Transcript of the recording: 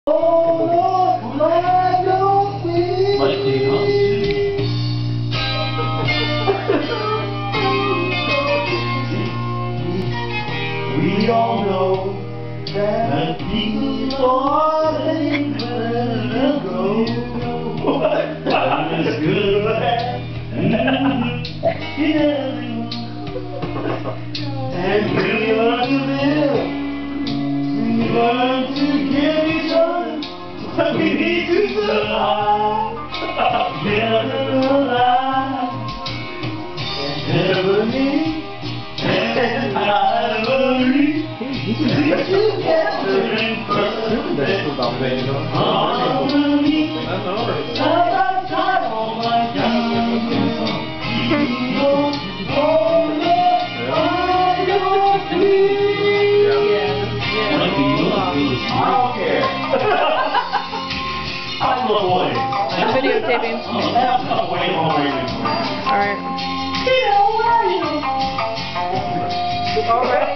We all know that people are letting go. It's good or bad. And we learn to live. We learn to give each other what we need to survive. Never alive. Never me. And I will reach together in perfect harmony. Side by side, all my young people, all your feet. I don't care. I'm the boy. I'm videotaping. Alright. All right.